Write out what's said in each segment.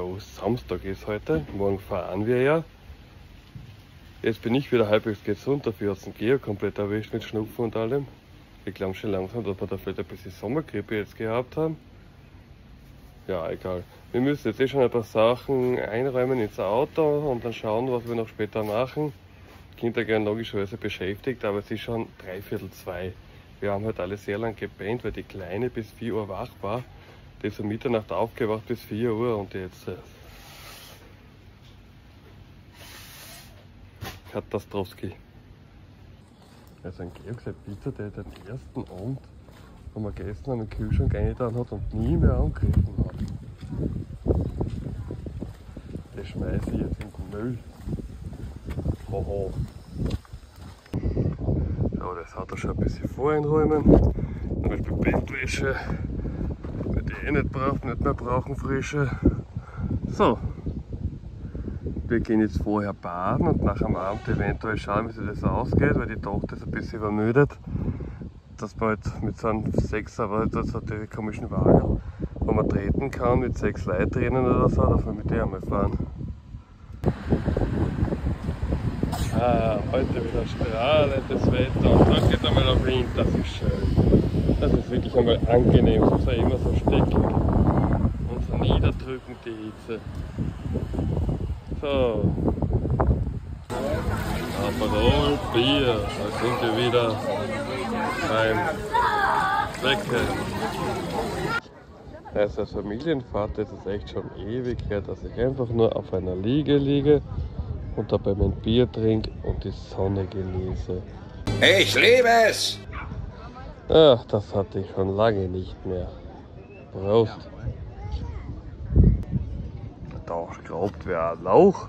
So, Samstag ist heute, morgen fahren wir ja. Jetzt bin ich wieder halbwegs gesund, dafür hat es den Georg komplett erwischt mit Schnupfen und allem. Ich glaube schon langsam, dass wir da vielleicht ein bisschen Sommergrippe jetzt gehabt haben. Ja, egal. Wir müssen jetzt schon ein paar Sachen einräumen ins Auto und dann schauen, was wir noch später machen. Kinder gern logischerweise beschäftigt, aber es ist schon 3:45. Wir haben halt alle sehr lang gepennt, weil die Kleine bis 4 Uhr wach war. Die ist um Mitternacht aufgewacht bis 4 Uhr und jetzt Katastrophe. Also ein Georg, sein Pizza, der den ersten Abend, wo wir gegessen haben, im Kühlschrank reingetan hat und nie mehr angegriffen hat. Das schmeiße ich jetzt in den Müll. Haha. So, das hat er schon ein bisschen voreinräumen. Zum Beispiel Bettwäsche, weil die nicht mehr brauchen, frische. So. Wir gehen jetzt vorher baden und nach dem Abend eventuell schauen, wie sich das ausgeht, weil die Tochter ist ein bisschen übermüdet. Dass man halt mit so einem 6, aber das hat die komischen Wagen, wo man treten kann, mit 6 Leuten drinnen oder so, dass wir mit der einmal fahren. Heute wieder strahlendes Wetter und dann geht einmal auf Wind, das ist schön. Das ist wirklich einmal angenehm, es ist ja immer so steckig und so niederdrückend die Hitze. So. Aperol, Bier, da sind wir wieder beim Wecken. Als Familienvater ist es echt schon ewig her, dass ich einfach nur auf einer Liege liege und dabei mein Bier trinke und die Sonne genieße. Ich liebe es! Ach, das hatte ich schon lange nicht mehr. Prost! Da schraubt wer ein Lauch.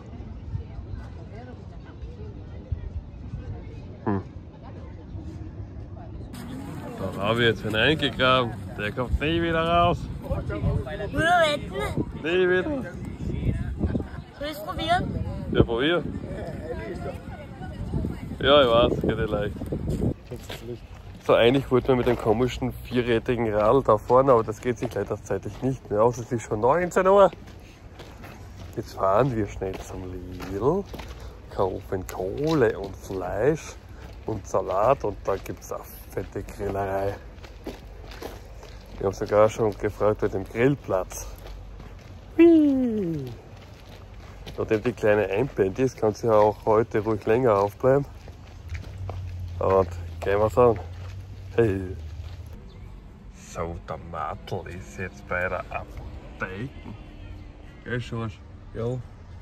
Da habe ich jetzt hineingegraben. Der kommt nie wieder raus. Nur retten. Nie wieder. Soll ich es probieren? Ja, probier. Ja, ich weiß, geht nicht leicht. So, eigentlich wollten wir mit dem komischen vierrädrigen Radl da vorne, aber das geht sich leider zeitlich nicht mehr aus. Es ist schon 19 Uhr. Jetzt fahren wir schnell zum Lidl, kaufen Kohle und Fleisch und Salat und da gibt es auch fette Grillerei. Wir haben sogar schon gefragt bei dem Grillplatz. Hui. Nachdem die Kleine einpennt ist, kann sie ja auch heute ruhig länger aufbleiben. Und gehen wir an. Hey. So, der Matl ist jetzt bei der Apotheke. Gell, Schorsch? Ja.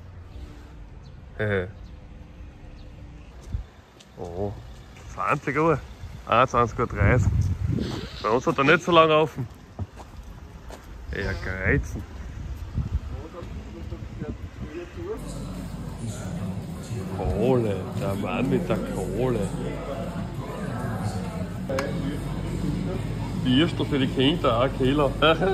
Oh, 20 Uhr. 21:30 Uhr. Bei uns hat er nicht so lange offen. Eher greizen. Kohle, der Mann mit der Kohle. Würstel für die Kinder, 1 Kilo.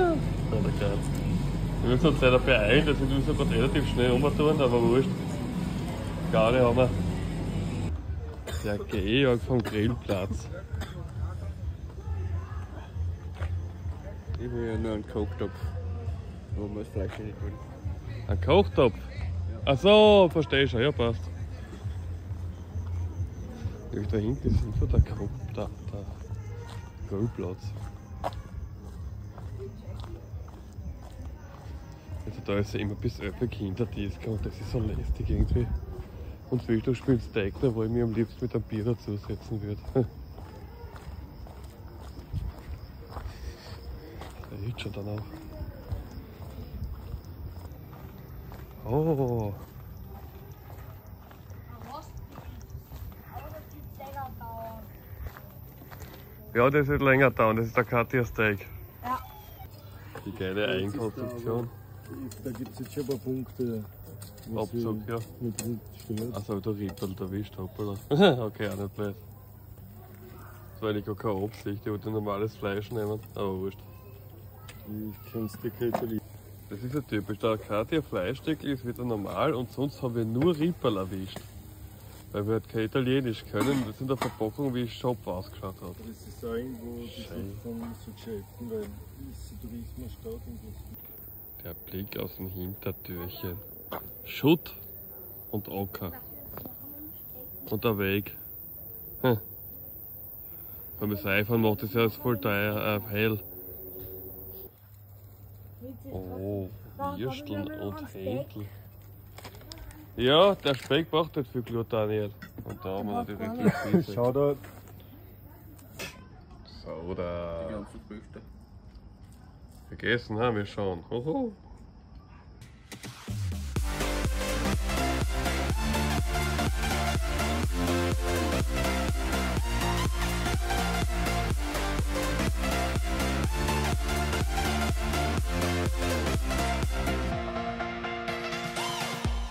Wir müssen uns leider beeilen, dass wir müssen gerade relativ schnell umtun, aber wurscht. Garne haben wir. Der Georg vom Grillplatz. Ich will ja nur einen Kochtopf, wo man das Fleisch nicht will. Ein Kochtopf? Ja. Ach so, verstehe schon, ja passt. Da hinten ist so der Grillplatz. Also da ist ja immer bis 11 Kinderdisco und das ist so lästig irgendwie. Und Frühstück spielt Steigner, wo ich mir am liebsten mit einem Bier dazusetzen würde. Der riecht schon danach. Oh. Ja, das wird länger dauern, das ist der Katja Steak. Ja. Die geile Eigenkonstruktion. Da gibt es jetzt schon ein paar Punkte. Abzug, ja. Also der Rippel erwischt, hoppala. Okay, auch nicht blöd. Das war eigentlich gar keine Absicht, ich wollte normales Fleisch nehmen, aber wurscht. Ich kenn's die Kälte. Das ist ja typisch, der Katja Fleischstückel ist wieder normal und sonst haben wir nur Rippel erwischt. Weil wir halt kein Italienisch können, das in der Verpackung wie Shop ausgeschaut hat. Das ist auch irgendwo von so Geschäften, weil es ist Tourismusstadt und das. Der Blick aus dem Hintertürchen. Schutt und Acker. Und der Weg. Wenn man das iPhone macht, ist ja alles voll teuer, hell. Oh, Würsteln und Händel. Ja, der Speck braucht nicht viel Glut, Daniel. Und da haben wir natürlich die Spitze. Schau da. So, da. Die ganzen Früchte. Vergessen haben wir schon. Hoho.